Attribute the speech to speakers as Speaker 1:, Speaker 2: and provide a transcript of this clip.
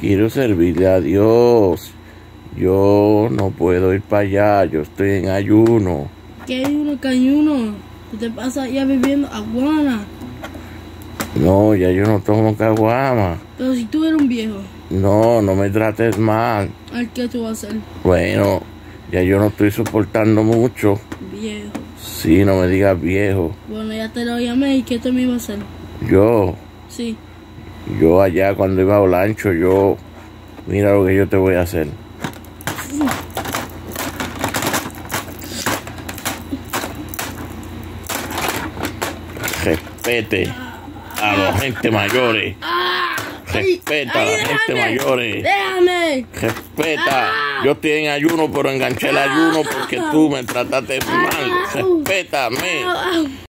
Speaker 1: quiero servirle a Dios. Yo no puedo ir para allá, yo estoy en ayuno.
Speaker 2: ¿Qué ayuno, cañuno? ¿Tú te pasas ya bebiendo aguana?
Speaker 1: No, ya yo no tomo caguama.
Speaker 2: Pero si tú eres un viejo,
Speaker 1: No, no me trates mal.
Speaker 2: ¿al qué tú vas a hacer?
Speaker 1: Bueno, ya yo no estoy soportando mucho.
Speaker 2: Viejo.
Speaker 1: Sí, no me digas viejo.
Speaker 2: Bueno, ya te lo llamé y ¿qué te me iba a hacer?
Speaker 1: Yo
Speaker 2: Sí.
Speaker 1: allá cuando iba a Olancho, mira lo que yo te voy a hacer. Respete a los gente mayores. Respeta a la gente mayores.
Speaker 2: ¡Déjame!
Speaker 1: Respeta. Yo estoy en ayuno, pero enganché el ayuno porque tú me trataste mal. Respétame.